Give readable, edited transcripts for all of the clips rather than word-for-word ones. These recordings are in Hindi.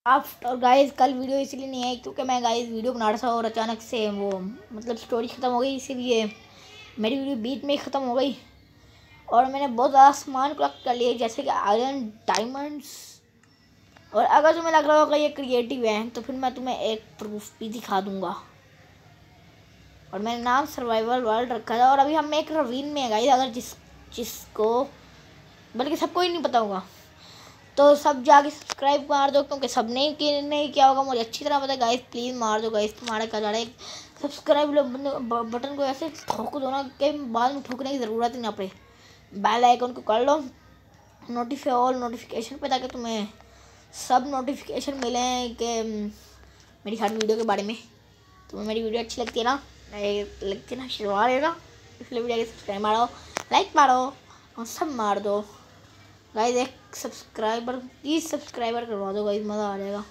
आप और गाइस कल वीडियो इसलिए नहीं आई क्योंकि मैं गाइस वीडियो बना रहा था और अचानक से वो मतलब स्टोरेज ख़त्म हो गई, इसीलिए मेरी वीडियो बीच में ही ख़त्म हो गई। और मैंने बहुत ज़्यादा सामान कलेक्ट कर लिए जैसे कि आयरन, डायमंड्स। और अगर तुम्हें लग रहा होगा ये क्रिएटिव है तो फिर मैं तुम्हें एक प्रूफ भी दिखा दूँगा। और मैंने नाम सर्वाइवल वर्ल्ड रखा था और अभी हम एक रवीन में है गाइस। अगर जिसको बल्कि सबको ही नहीं पता होगा तो सब जाके सब्सक्राइब मार दो, क्योंकि सब नहीं किया होगा मुझे अच्छी तरह पता है गाइस। प्लीज़ मार दो गाइस, तुम्हारा क्या जा रहा है। सब्सक्राइब बटन को ऐसे ठोक दो ना कि बाद में ठोकने की ज़रूरत ही ना पड़े। बेल आइकन को कर लो ऑल नोटिफिकेशन पे, ताकि तुम्हें सब नोटिफिकेशन मिले कि मेरी हर वीडियो के बारे में। तुम्हें मेरी वीडियो अच्छी लगती है ना, लगती है ना, शुरुआत है ना, इसलिए वीडियो सब्सक्राइब मारो, लाइक मारो और सब मार दो गाइस। एक सब्सक्राइबर प्लीज़ सब्सक्राइबर करवा दो गाइस, मज़ा आ जाएगा।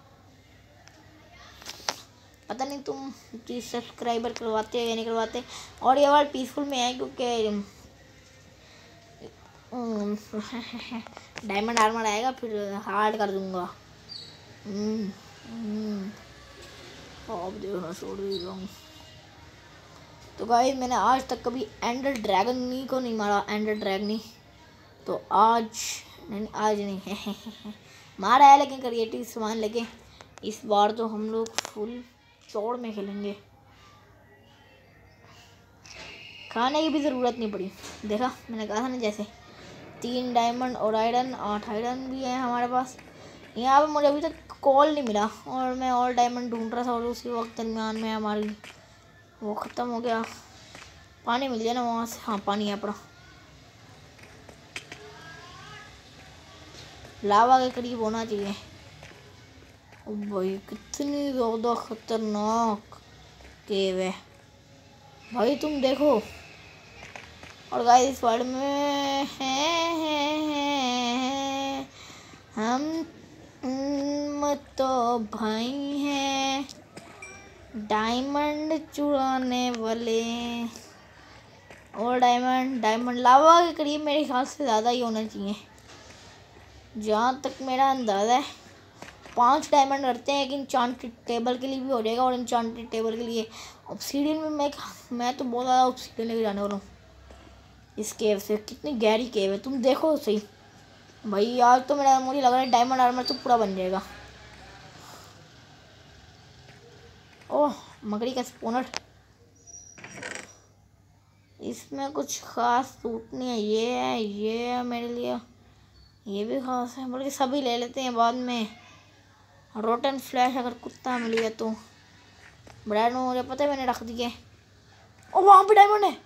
पता नहीं तुम प्लीज़ सब्सक्राइबर करवाते हो या नहीं करवाते। और ये वर्ल्ड पीसफुल में है क्योंकि डायमंड आर्मर आएगा फिर हार्ड कर दूंगा। अब देखना छोड़ भी जाऊँ। तो गाइस मैंने आज तक कभी एंडर ड्रैगन को नहीं मारा, एंडर ड्रैगन तो आज नहीं मारा है, लेकिन क्रिएटिव सामान लेके इस बार तो हम लोग फुल चौड़ में खेलेंगे। खाने की भी ज़रूरत नहीं पड़ी, देखा मैंने कहा था ना, जैसे 3 डायमंड और आयरन, 8 आयरन भी है हमारे पास। यहाँ पर मुझे अभी तक कॉल नहीं मिला और मैं और डायमंड ढूंढ रहा था और उसी वक्त दरमियान में हमारी वो ख़त्म हो गया। पानी मिल गया ना वहाँ से, हाँ पानी है पड़ा, लावा के करीब होना चाहिए। ओ भाई कितनी ज़्यादा खतरनाक केव है भाई, तुम देखो। और गाइस इस वर्ल्ड में हम तो भाई हैं डायमंड चुराने वाले। और डायमंड लावा के करीब मेरे ख्याल से ज़्यादा ही होना चाहिए, जहाँ तक मेरा अंदाज़ा है। 5 डायमंड रखते हैं, एक इंचांटेड टेबल के लिए भी हो जाएगा और इंचांटेड टेबल के लिए ऑब्सीडियन में मैं तो बहुत ज़्यादा ऑब्सीडियन लेके जाने वाला हूँ इस केव से। कितनी गहरी केव है तुम देखो सही भाई। आज तो मुझे लग रहा है डायमंड आर्मर तो पूरा बन जाएगा। ओह मकड़ी का स्पोनर, इसमें कुछ ख़ास सूट नहीं है। ये है मेरे लिए, ये भी ख़ास है, बल्कि सभी ले लेते हैं बाद में। रोटन फ्लैश अगर कुत्ता मिल गया तो ब्रांड मुझे पता है, मैंने रख दिए। और वहाँ पे डायमंड है,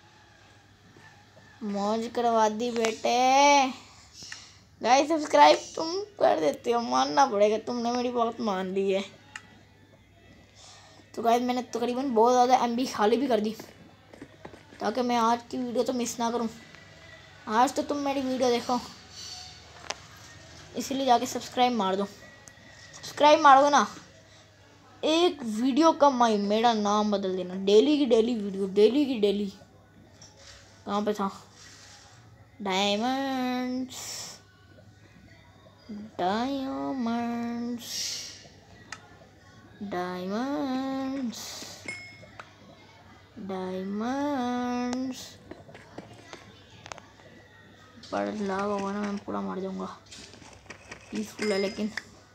मौज करवा दी बेटे। गाइस सब्सक्राइब तुम कर देते हो, मानना पड़ेगा, तुमने मेरी बात मान ली है। तो गाइस मैंने तकरीबन बहुत ज़्यादा MB खाली भी कर दी ताकि मैं आज की वीडियो तो मिस ना करूं। आज तो तुम मेरी वीडियो देखो, इसीलिए जाके सब्सक्राइब मार दो। सब्सक्राइब मारोगे ना, एक वीडियो का मेरा नाम बदल देना। डेली की डेली वीडियो, डेली की डेली। कहाँ पे था डायमंड्स, डायमंड्स, डायमंड्स, डायमंड्स। पर लावा होगा ना, मैं पूरा मार दूंगा। पीसफुल है लेकिन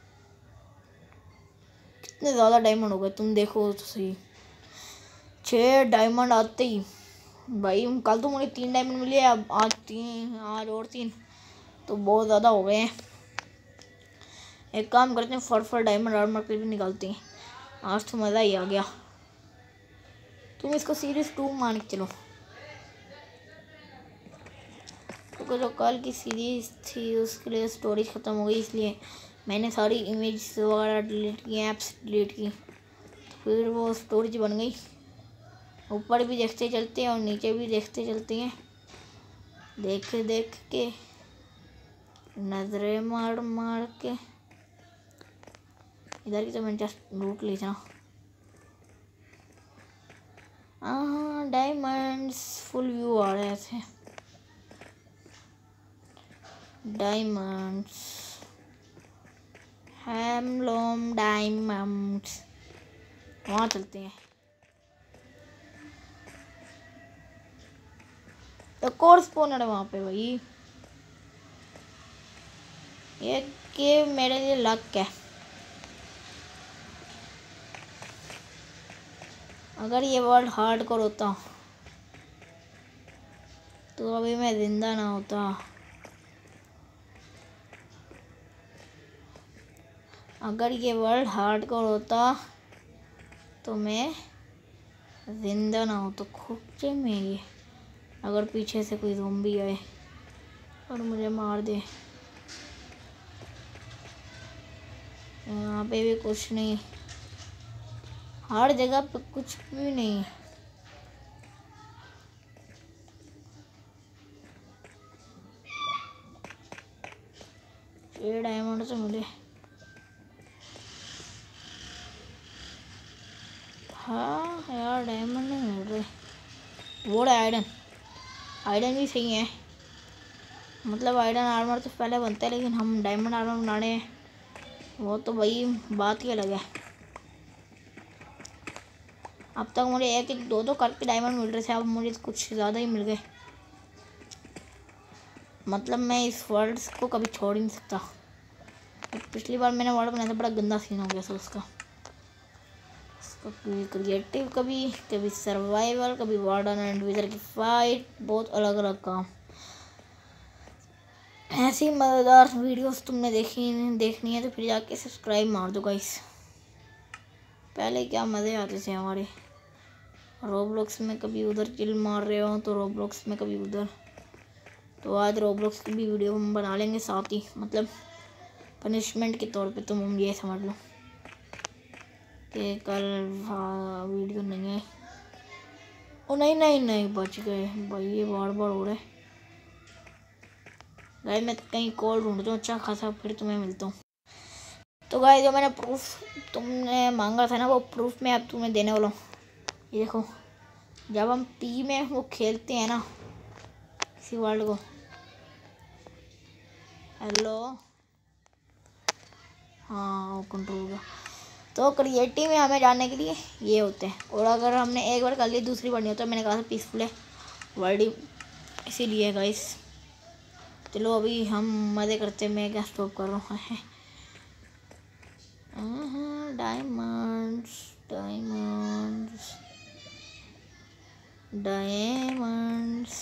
कितने ज़्यादा डायमंड हो गए तुम देखो तो सही। 6 डायमंड आते ही भाई, कल तो मुझे 3 डायमंड मिले, अब आज 3, आज और 3, तो बहुत ज़्यादा हो गए हैं। एक काम करते हैं, फटाफट डायमंड आर्मर पे भी निकालते हैं। आज तो मज़ा ही आ गया। तुम इसको सीरीज 2 मान के चलो, क्योंकि जो कल की सीरीज थी उसके लिए स्टोरेज ख़त्म हो गई, इसलिए मैंने सारी इमेज वगैरह डिलीट की, ऐप्स डिलीट की, तो फिर वो स्टोरेज बन गई। ऊपर भी देखते चलते हैं और नीचे भी देखते चलते हैं, देख देख के, नजरें मार मार के। इधर की तो मैंने जस्ट लूट ली था। हाँ डायमंड्स फुल व्यू आ रहे थे। डायमंड्स हेमलोम डायमंड्स, वहाँ चलते हैं। एक और स्पॉनर है वहाँ पे भाई। ये केव मेरे लिए लक है। अगर ये वर्ल्ड हार्डकोर होता तो अभी मैं जिंदा ना होता। अगर ये वर्ल्ड हार्डकोर होता तो मैं जिंदा ना होता। खोपचे में ये, अगर पीछे से कोई ज़ॉम्बी आए और मुझे मार दे। यहाँ पे भी कुछ नहीं, हर जगह पे कुछ भी नहीं। ये डायमंड से मिले। हाँ यार डायमंड नहीं मिल रहे। वो आयरन, आयरन भी सही है। मतलब आयरन आर्मर तो पहले बनता है, लेकिन हम डायमंड आर्मर बना रहे हैं, वो तो भाई बात ही अलग है। अब तक मुझे एक एक दो दो करके डायमंड मिल रहे थे, अब मुझे कुछ ज़्यादा ही मिल गए। मतलब मैं इस वर्ल्ड को कभी छोड़ ही नहीं सकता। पिछली बार मैंने वर्ल्ड बनाया था, बड़ा गंदा सीन हो गया था उसका। कभी क्रिएटिव, कभी सर्वाइवल, कभी वार्डन एंड विजर की फाइट, बहुत अलग अलग काम। ऐसी मज़ेदार वीडियोस तुमने देखनी है तो फिर जाके सब्सक्राइब मार दो गाइस। पहले क्या मज़े आते थे हमारे। रोब्लॉक्स में कभी उधर किल मार रहे हो तो रोब्लॉक्स में कभी उधर। तो आज रोब्लॉक्स की भी वीडियो हम बना लेंगे साथ ही, मतलब पनिशमेंट के तौर पे तुम हम ये समझ लो कि कल वीडियो नहीं है। ओ नहीं नहीं नहीं, बच गए भाई, ये बार बार हो रहा है। गाय मैं कहीं कॉल ढूंढता हूँ अच्छा खासा, फिर तुम्हें मिलता हूँ। तो गाय जो मैंने प्रूफ तुमने मांगा था ना, वो प्रूफ मैं अब तुम्हें देने वाला हूँ। ये देखो, जब हम पी में वो खेलते हैं ना किसी वर्ल्ड को। हेलो, हाँ वो कंट्रोल होगा। तो क्रिएटिव में हमें जाने के लिए ये होते हैं, और अगर हमने एक बार कर लिया दूसरी बार नहीं होता। मैंने कहा था पीसफुल है वर्ल्ड, इसीलिए गाइस। चलो अभी हम मज़े करते हैं। मैं क्या स्टॉप कर रहा हूँ। Diamonds diamonds diamonds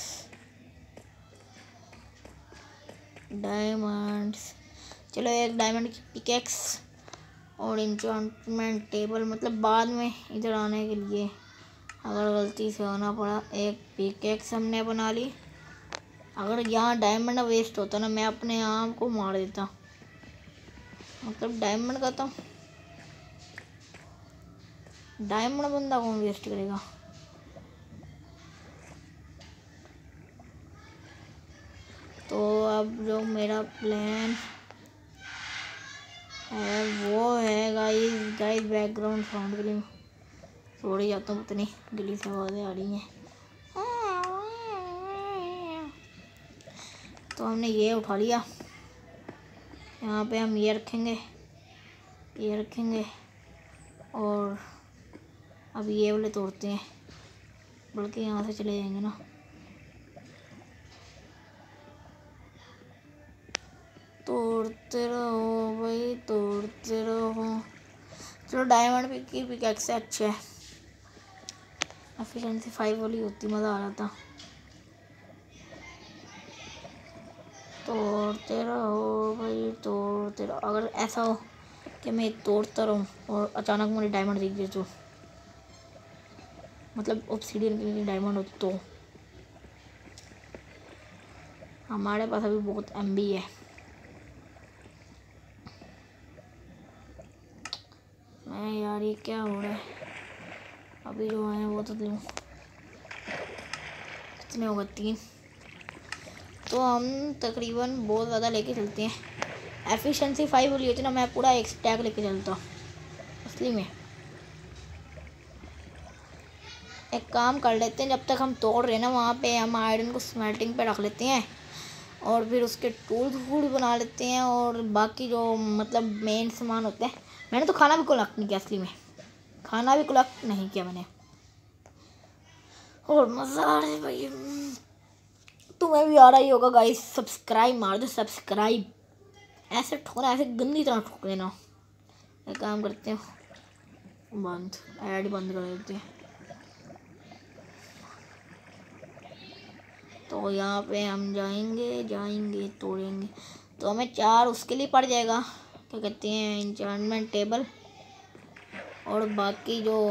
diamonds. चलो एक डायमंड की पिकेक्स और इंचेंटमेंट टेबल, मतलब बाद में इधर आने के लिए अगर गलती से आना पड़ा। एक पिकेक्स हमने बना ली। अगर यहाँ डायमंड वेस्ट होता ना, मैं अपने आप को मार देता। मतलब डायमंड का तो डायमंड बंदा कौन वेस्ट करेगा। तो अब जो मेरा प्लान है वो है गाइस बैकग्राउंड साउंड के लिए छोड़ ही जाता हूँ, उतनी गिली से आवाज़ें आ रही हैं। तो हमने ये उठा लिया, यहाँ पे हम ये रखेंगे और अब ये वाले तोड़ते हैं, बल्कि यहाँ से चले जाएंगे ना। तोड़ते रहो भाई, तोड़ते रहो। चलो डायमंड की पिकैक्स से अच्छे है, एफिशिएंसी 5 वाली होती, मज़ा आ रहा था। तोड़ते रहो भाई, तोड़ते रहो। अगर ऐसा हो कि मैं तोड़ता रहूँ और अचानक मुझे डायमंड दिख जाए तो, मतलब ऑब्सीडियन की डायमंड हो तो। हमारे पास अभी बहुत एमबी है। मैं यार ये क्या हो रहा है। अभी जो है वो तो लूँ, कितने होगा 3। तो हम तकरीबन बहुत ज़्यादा लेके चलते हैं। एफिशिएंसी 5 वाली होती ना, मैं पूरा एक स्टैक लेके चलता असली में। एक काम कर लेते हैं, जब तक हम तोड़ रहे हैं ना, वहाँ पे हम आयरन को स्मेल्टिंग पे रख लेते हैं और फिर उसके टूल्स वूल बना लेते हैं और बाकी जो मतलब मेन सामान होते हैं। मैंने तो खाना भी कलेक्ट नहीं किया, असली में खाना भी कलेक्ट नहीं किया मैंने। और मज़ा आ रहा है भाई, तुम्हें भी आ रहा ही होगा गाइस। सब्सक्राइब मार दो, सब्सक्राइब ऐसे ठोकना, ऐसे गंदी तरह ठोक देना। एक काम करते हैं, बंद ऐड बंद कर देते हैं। तो यहाँ पे हम जाएंगे तोड़ेंगे, तो हमें 4 उसके लिए पड़ जाएगा, क्या कहते हैं, एन्चेंटमेंट टेबल। और बाकी जो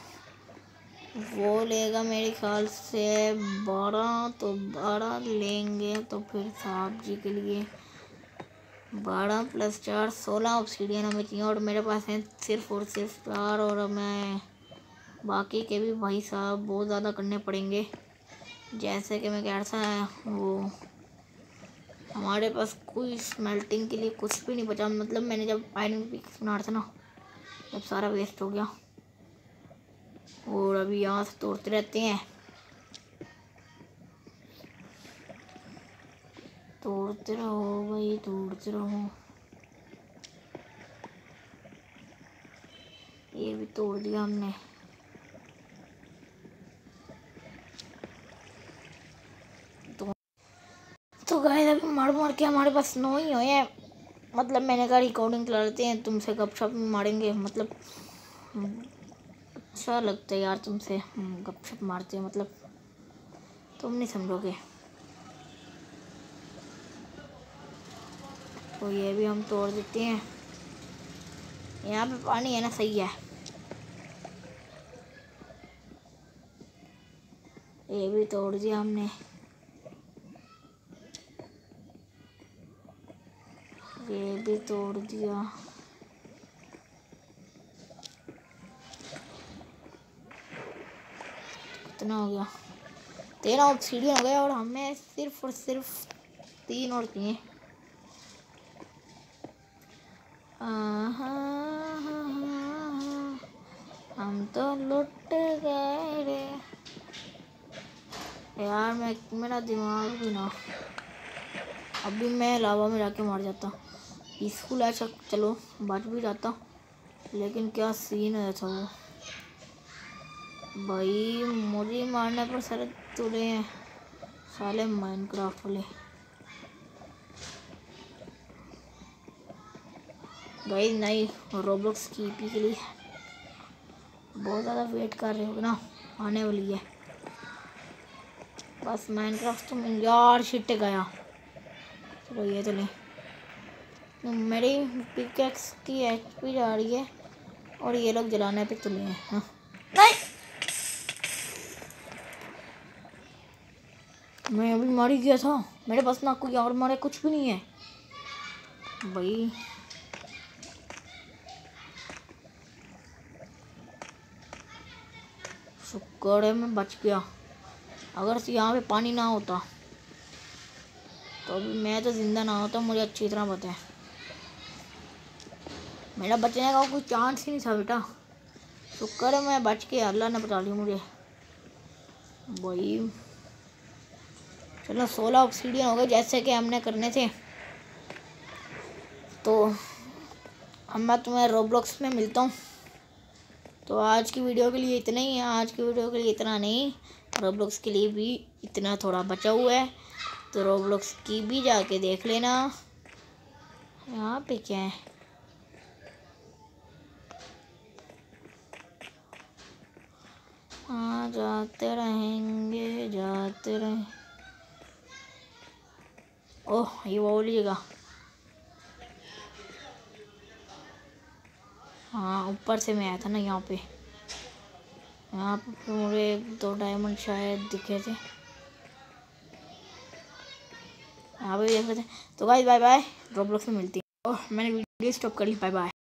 वो लेगा मेरे ख्याल से 12, तो 12 लेंगे। तो फिर साहब जी के लिए 12 + 4 16 ऑब्सीडियन हमें चाहिए। और मेरे पास है सिर्फ और सिर्फ 4, और मैं बाकी के भी भाई साहब बहुत ज़्यादा करने पड़ेंगे। जैसे कि मैं कह रहा था, वो हमारे पास कोई स्मेल्टिंग के लिए कुछ भी नहीं बचा। मतलब मैंने जब आयरन पिक बना रहा था ना, जब सारा वेस्ट हो गया। और अभी यहाँ से तोड़ते रहते हैं, तोड़ते रहो भाई, तोड़ते रहो। ये भी तोड़ दिया हमने। तो गाइस अभी मार के हमारे पास 9 ही हुए हैं। मतलब मैंने कहा रिकॉर्डिंग चला लेते हैं, तुमसे गपशप मारेंगे। मतलब अच्छा लगता है यार तुमसे गपशप मारते हैं, मतलब तुम नहीं समझोगे। तो ये भी हम तोड़ देते हैं। यहाँ पे पानी है ना, सही है। ये भी तोड़ दिया हमने। ये भी तोड़ दिया। कितना हो गया? 13 ऑब्सीडियन हो गया, और हमें सिर्फ और सिर्फ 3 और चाहिए। हम तो लुट गए रे यार। मेरा दिमाग भी ना, अभी मैं लावा में जाके मर जाता। पीसफुल है, चलो बच भी जाता, लेकिन क्या सीन है था वो भाई। मुझे मारने पर सारे तुले हैं साले माइनक्राफ्ट वाले। भाई नहीं, रोब्लॉक्स की ईपी के लिए बहुत ज़्यादा वेट कर रहे हो ना, आने वाली है। बस माइनक्राफ्ट तो यार शिट गया। चलो ये तो नहीं, मेरी पिकेक्स की एचपी जा रही है, और ये लोग जलाने पे तुले हैं। हाँ नहीं, मैं अभी मार ही गया था। मेरे पास ना कोई और मारे कुछ भी नहीं है भाई। शुक्र है मैं बच गया। अगर यहाँ पे पानी ना होता तो अभी मैं तो जिंदा ना होता, मुझे अच्छी तरह पता है। मेरा बचने का कोई चांस ही नहीं था बेटा। शुक्र है मैं बच के, अल्लाह ने बचा लिया मुझे भाई। चलो 16 ऑब्सीडियन हो गए जैसे कि हमने करने थे। तो अब मैं तुम्हें रोब्लॉक्स में मिलता हूँ। तो आज की वीडियो के लिए इतना ही है। आज की वीडियो के लिए इतना नहीं, रोब्लॉक्स के लिए भी इतना थोड़ा बचा हुआ है, तो रोब्लॉक्स की भी जाके देख लेना। यहाँ पे क्या है? हाँ जाते रहेंगे, जाते रहे। ओह ये वो लीजिएगा। हाँ ऊपर से मैं आया था ना यहाँ पे मुझे 2 डायमंड शायद दिखे थे यहाँ पे देख रहे थे। तो गाइस बाय बाय, रोब्लॉक्स में मिलती है। ओह मैंने वीडियो स्टॉप कर ली, बाय बाय।